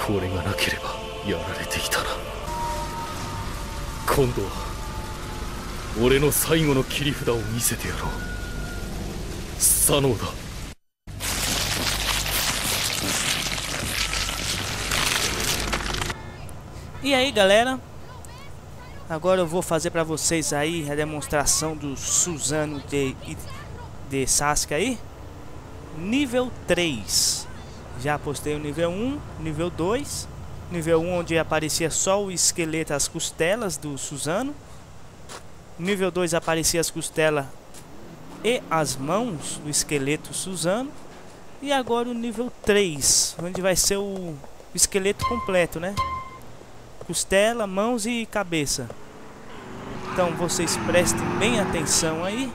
これがなければやられていたな。今度は俺の最後の切り札を見せてやろう。左脳だ。 E aí, galera, agora eu vou fazer pra vocês aí a demonstração do Suzano de Sasuke aí, nível 3. Já postei o nível 1, nível 2, nível 1 onde aparecia só o esqueleto, as costelas do Suzano. Nível 2 aparecia as costelas e as mãos do esqueleto Suzano. E agora o nível 3, onde vai ser o esqueleto completo, né? Costela, mãos e cabeça. Então vocês prestem bem atenção aí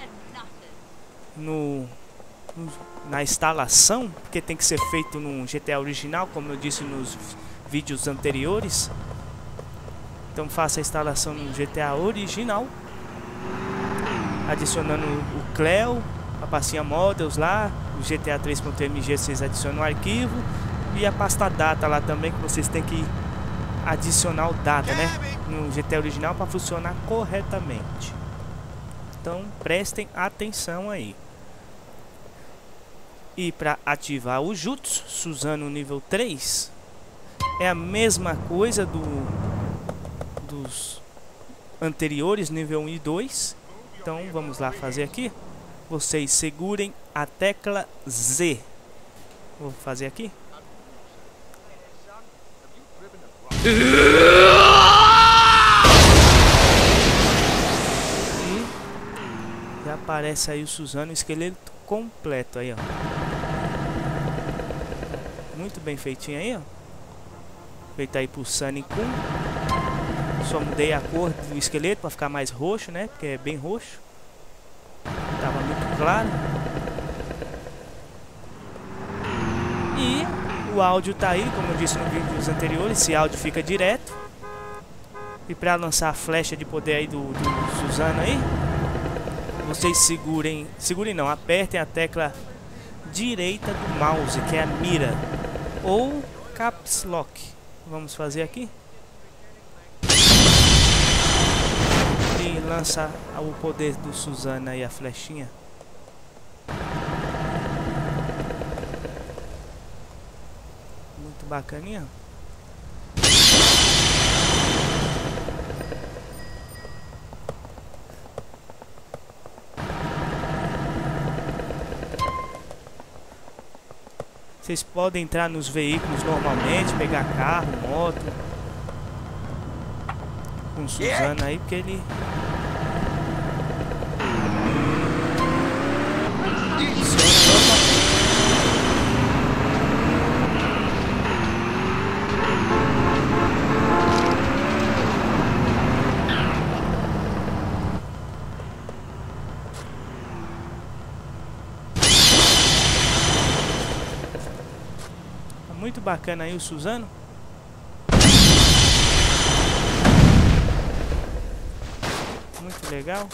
na instalação, porque tem que ser feito no GTA original, como eu disse nos vídeos anteriores. Então faça a instalação no GTA original, adicionando o Cleo, a pastinha Models lá, o GTA 3.mg vocês adicionam o arquivo e a pasta data lá também, que vocês têm que adicionar o data, né, no GTA original para funcionar corretamente. Então prestem atenção aí. E para ativar o Jutsu Suzano nível 3 é a mesma coisa dos anteriores, nível 1 e 2. Então vamos lá fazer aqui. Vocês segurem a tecla Z. Vou fazer aqui. E já aparece aí o Suzano, o esqueleto completo aí, ó. Muito bem feitinho aí, ó. Feito aí por Sunny Kun. Só mudei a cor do esqueleto para ficar mais roxo, né? Porque é bem roxo. Tava muito claro. E o áudio tá aí, como eu disse nos vídeos anteriores. Esse áudio fica direto. E para lançar a flecha de poder aí do Suzano aí, vocês segurem não, apertem a tecla direita do mouse, que é a mira, ou Caps Lock. Vamos fazer aqui. E lança o poder do Suzano aí, a flechinha. Muito bacaninha. Vocês podem entrar nos veículos normalmente, pegar carro, moto, com o Suzano aí, porque ele... Muito bacana aí o Suzano. Muito legal.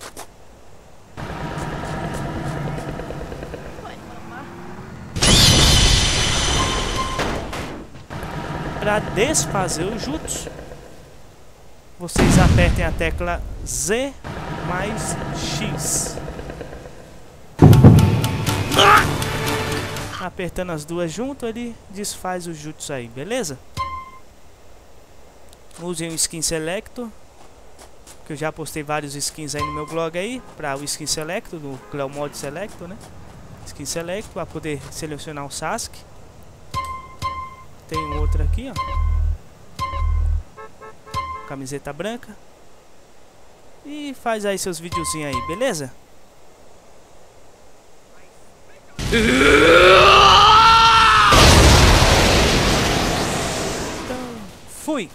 Para desfazer o Jutsu, vocês apertem a tecla Z mais X. Apertando as duas junto, ele desfaz o Jutsu aí, beleza? Usem o Skin Selector, que eu já postei vários skins aí no meu blog aí, para o Skin Selector, no Cleo Mod Selector, né? Skin Selector, para poder selecionar o Sasuke. Tem um outro aqui, ó. Camiseta branca. E faz aí seus videozinhos aí, beleza? Então, fui!